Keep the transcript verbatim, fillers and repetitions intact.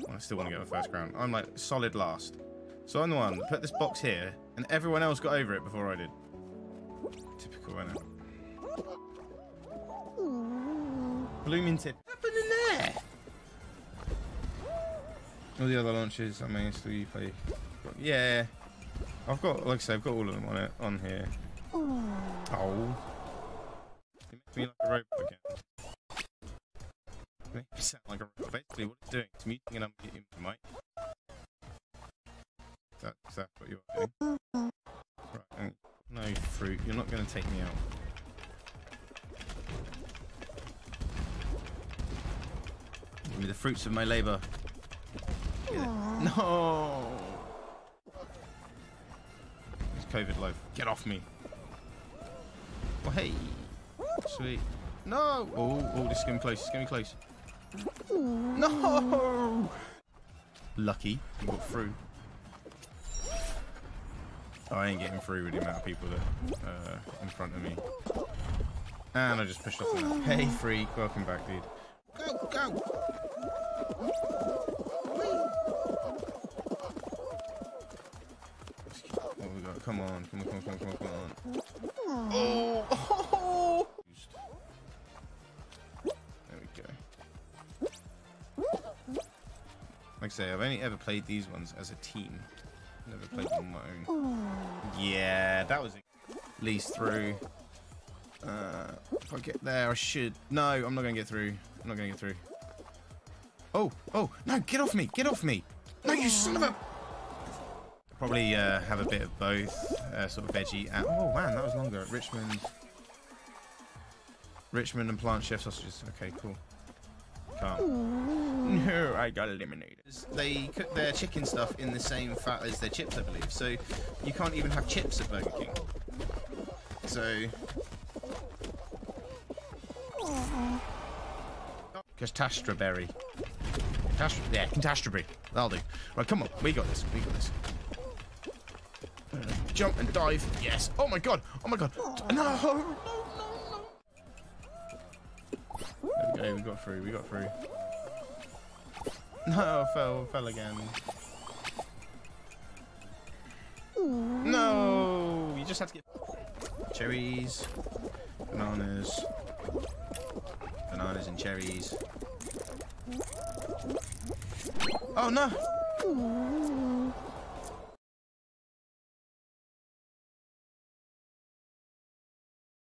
I still want to get the first crown. I'm like solid last. So I'm the one that put this box here, and everyone else got over it before I did. Typical, isn't it? Blooming tip. What happened in there? All the other launches, I mean, still you play. Yeah. I've got, like I said, I've got all of them on it, on here. Oh. It makes me like a robot again. It makes me sound like a robot. Basically, what it's doing is muting and unmuting my mic. That, is that what you're doing? Right, no fruit. You're not going to take me out. Give me the fruits of my labour. No! It's COVID life. Get off me. Oh, hey. Sweet. No! Oh, oh, this is getting close. It's getting close. No! Lucky. You got through. Oh, I ain't getting through with the amount of people that uh, in front of me. And I just pushed off the map. Hey, freak. Welcome back, dude. Go, go! What we got? Come on, come on, come on, come on, come on, come on. Oh! Oh! There we go. Like I say, I've only ever played these ones as a team. Never played them on my own. Yeah, that was at least through. Uh, if I get there, I should. No, I'm not going to get through. I'm not going to get through. Oh, oh, no, get off me. Get off me. No, you son of a... Probably uh, have a bit of both. Uh, sort of veggie. And... Oh, man, that was longer. Richmond. Richmond and plant chef sausages. Okay, cool. Can't. No, I got eliminated. They cook their chicken stuff in the same fat as their chips, I believe. So you can't even have chips at Burger King. So... Catastrophe. Catastrophe. Yeah, catastrophe. That'll do. Right, come on. We got this. We got this. Uh, jump and dive. Yes. Oh my god. Oh my god. No. No, no, no, no. There we go. We got through. We got through. No, fell. Fell again. No. You just had to get cherries, bananas. Bananas and cherries. Oh no!